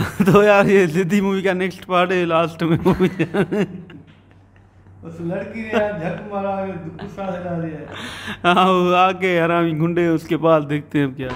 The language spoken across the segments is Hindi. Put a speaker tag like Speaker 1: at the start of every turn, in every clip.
Speaker 1: तो यार ये सिद्धि मूवी का नेक्स्ट पार्ट है, लास्ट में मूवी
Speaker 2: उस लड़की ने यार झक मारा, गुस्सा दिला दिया।
Speaker 1: हाँ वो आके हरामी गुंडे उसके पास, देखते हैं क्या।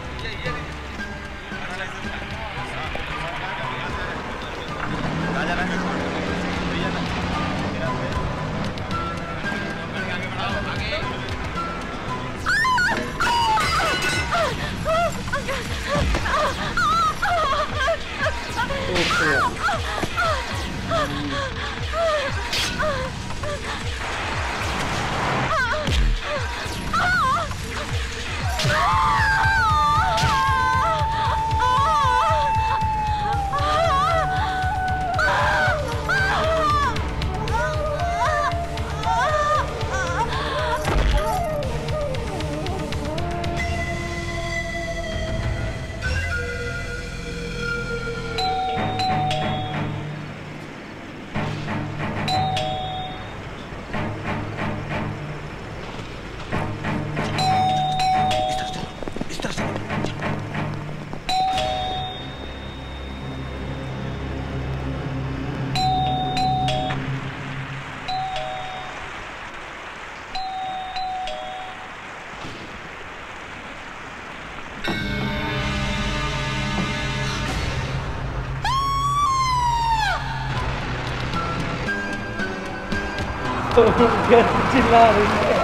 Speaker 2: चिल्ला रही है।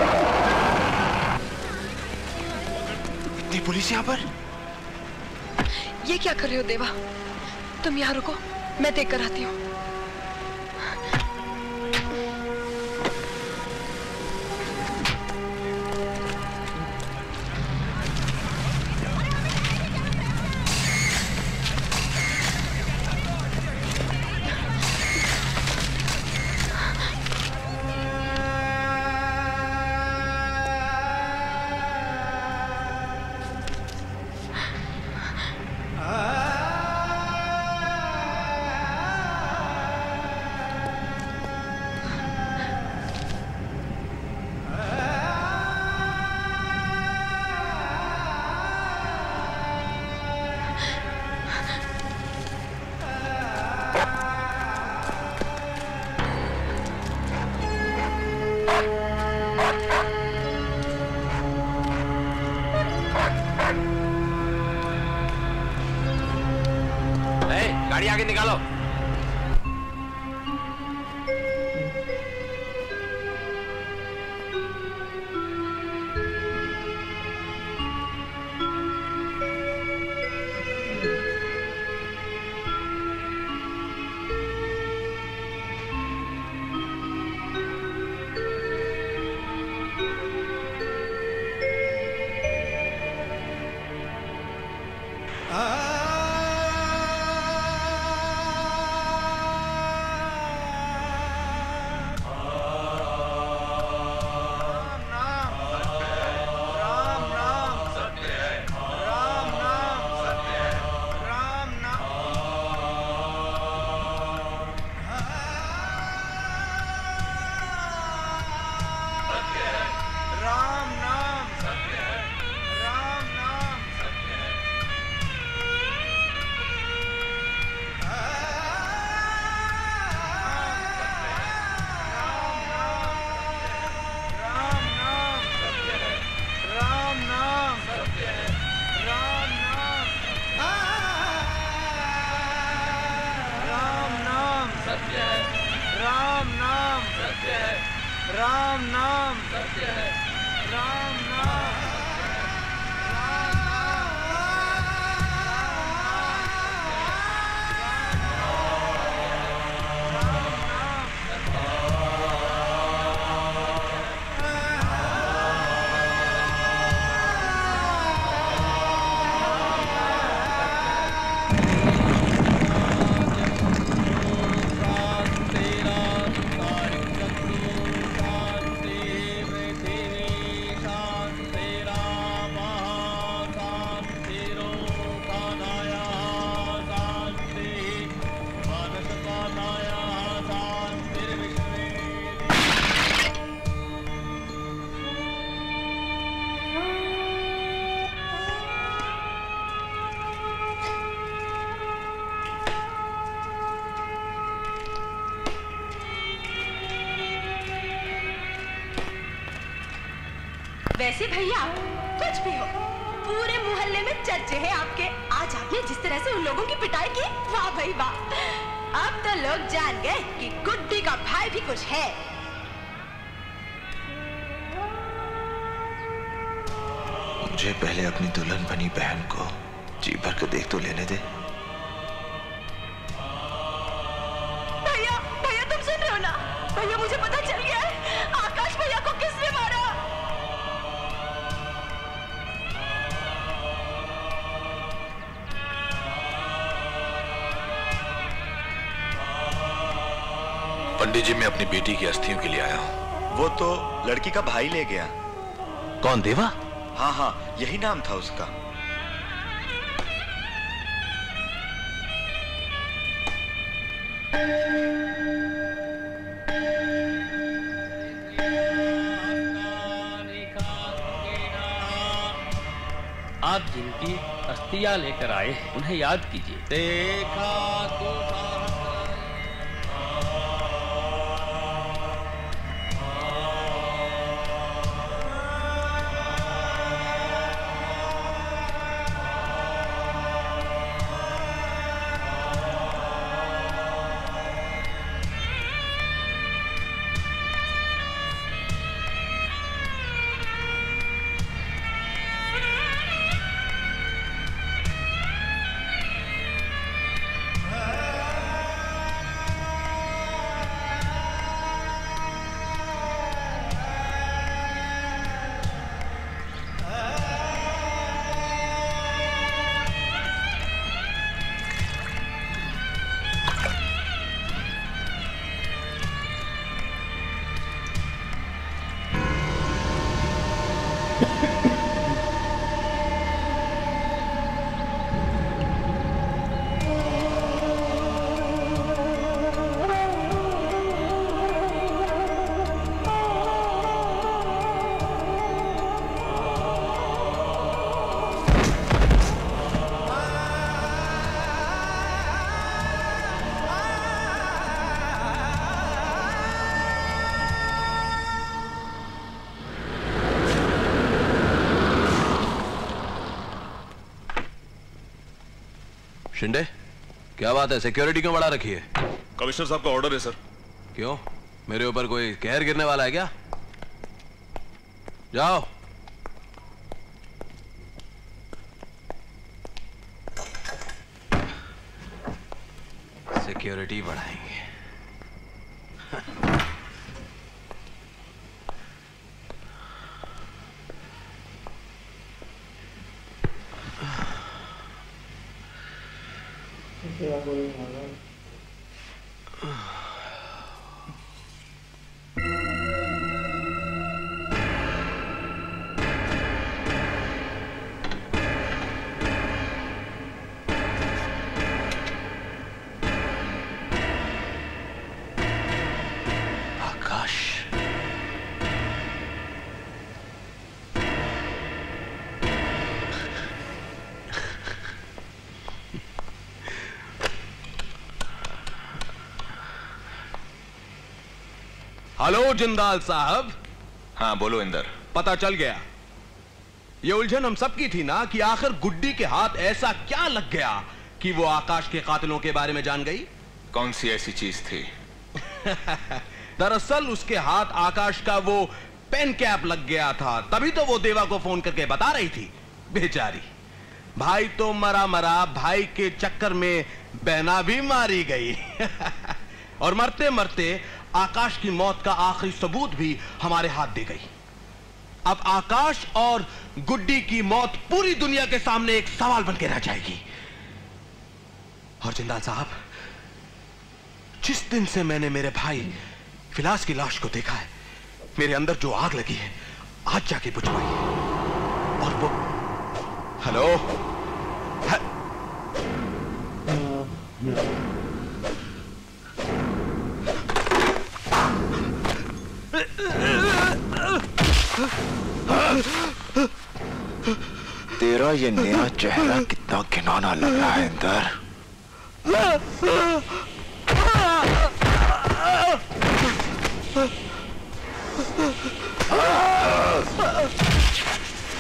Speaker 3: इतनी पुलिस यहाँ पर?
Speaker 4: ये क्या कर रहे हो देवा? तुम यहाँ रुको, मैं देख कर आती हूँ।
Speaker 3: गाड़ी आगे निकालो।
Speaker 5: राम नाम सत्य है, राम नाम
Speaker 6: वैसे भैया कुछ भी हो, पूरे मोहल्ले में चर्चे हैं आपके। आज आपने जिस तरह से उन लोगों की पिटाई की, वाह भाई वाह। अब तो लोग जान गए कि गुड्डी का भाई भी कुछ है।
Speaker 3: मुझे पहले अपनी दुल्हन बनी बहन को जी भर के देख तो लेने दे।
Speaker 6: भैया भैया तुम सुन रहे हो ना? भैया मुझे पता चल गया है आकाश भैया को किसने मारा।
Speaker 3: पंडित जी, मैं अपनी बेटी की अस्थियों के लिए आया हूँ।
Speaker 7: वो तो लड़की का भाई ले गया।
Speaker 3: कौन, देवा?
Speaker 7: हाँ हाँ, यही नाम था उसका।
Speaker 5: आप जिनकी अस्थियां लेकर आए उन्हें याद कीजिए। देखा तो
Speaker 8: शिंदे, क्या बात है? सिक्योरिटी क्यों बढ़ा रखी है?
Speaker 9: कमिश्नर साहब का ऑर्डर है सर।
Speaker 8: क्यों, मेरे ऊपर कोई कहर गिरने वाला है क्या? जाओ। सिक्योरिटी बढ़ाएंगे।
Speaker 10: हेलो जिंदाल साहब।
Speaker 3: हाँ बोलो इंदर।
Speaker 10: पता चल गया। ये उलझन हम सबकी थी ना कि आखिर गुड्डी के हाथ ऐसा क्या लग गया कि वो आकाश के कातिलों के बारे में जान गई।
Speaker 3: कौन सी ऐसी चीज थी?
Speaker 10: दरअसल उसके हाथ आकाश का वो पेन कैप लग गया था, तभी तो वो देवा को फोन करके बता रही थी। बेचारी, भाई तो मरा मरा, भाई के चक्कर में बहना भी मारी गई। और मरते मरते आकाश की मौत का आखिरी सबूत भी हमारे हाथ दे गई। अब आकाश और गुड्डी की मौत पूरी दुनिया के सामने एक सवाल बनकर रह जाएगी। और जिंदाल साहब, जिस दिन से मैंने मेरे भाई फिलास की लाश को देखा है, मेरे अंदर जो आग लगी है आज जाके बुझ पाई है। और वो हेलो
Speaker 3: तेरा ये नया चेहरा कितना घिनौना लग रहा है इंदर।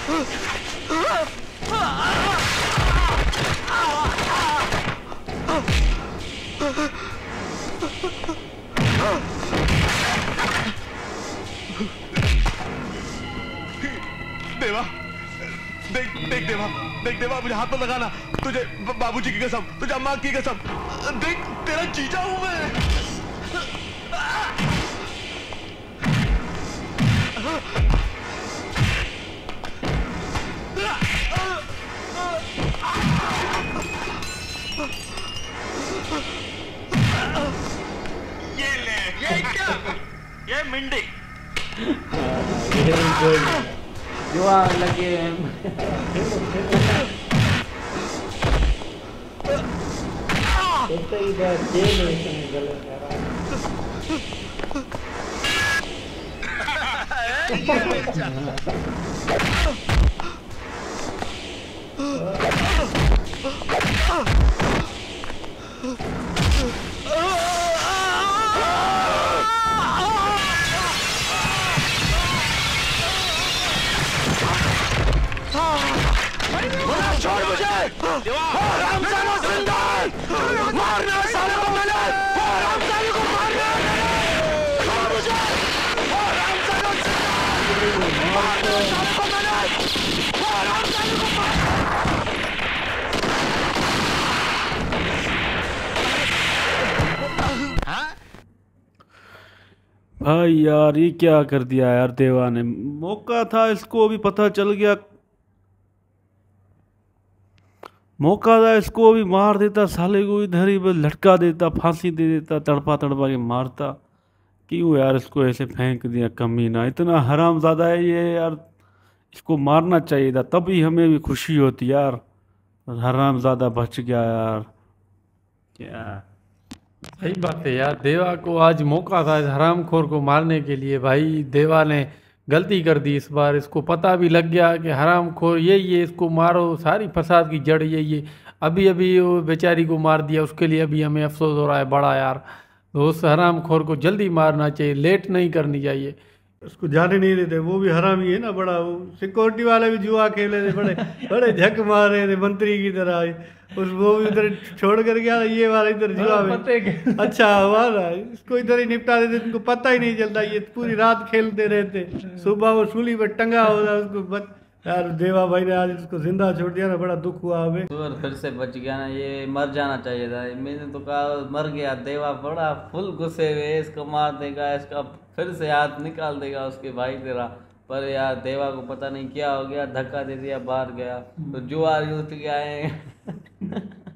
Speaker 10: देवा, देख देवा, मुझे हाथ मत लगाना। तुझे बाबूजी की कसम, तुझे अम्मा की कसम, देख तेरा जीजा हूं मैं।
Speaker 7: ये ले, ये क्या? ये मिंडी।
Speaker 1: जो लगे
Speaker 10: छोड़ मुझे! रामसालो जिंदा है! मारना साले को मैंने! रामसालो को मारना है! छोड़ मुझे! रामसालो जिंदा है! मारना साले को मैंने! रामसालो को मारना!
Speaker 1: भाई यार ये क्या कर दिया यार देवा ने। मौका था, इसको भी पता चल गया, मौका था, इसको भी मार देता साले को, इधर ही बस लटका देता, फांसी दे देता, तड़पा तड़पा के मारता। क्यों यार इसको ऐसे फेंक दिया कमीना, इतना हरामजादा है ये यार, इसको मारना चाहिए था, तभी हमें भी खुशी होती यार। हरामजादा बच गया यार। क्या
Speaker 11: सही बात है यार, देवा को आज मौका था इस हरामखोर को मारने के लिए। भाई देवा ने गलती कर दी इस बार, इसको पता भी लग गया कि हरामखोर यही है, इसको मारो, सारी फसाद की जड़ यही है। अभी अभी वो बेचारी को मार दिया, उसके लिए अभी हमें अफसोस हो रहा है बड़ा यार। तो उस हरामखोर को जल्दी मारना चाहिए, लेट नहीं करनी चाहिए।
Speaker 2: उसको जाने नहीं देते, वो भी हरामी है ना बड़ा। वो सिक्योरिटी वाले भी जुआ खेले थे, बड़े बड़े झक मार रहे थे मंत्री की तरह। उस वो भी उधर छोड़ कर गया, ये वाला इधर जुआ में अच्छा हुआ ना, इसको इधर ही निपटा देते, इनको पता ही नहीं चलता, ये पूरी रात खेलते रहते। सुबह वो सूली पर टंगा होता उसको। यार देवा भाई ने आज इसको जिंदा छोड़ दिया ना, बड़ा दुख हुआ हमें।
Speaker 12: फिर से बच गया ना, ये मर जाना चाहिए था। मैंने तो कहा मर गया, देवा बड़ा फुल गुस्से में, इसको मार देगा, इसका फिर से हाथ निकाल देगा उसके भाई तेरा। पर यार देवा को पता नहीं क्या हो गया, धक्का दे दिया, बाहर गया। तो जुआ यूथ गया है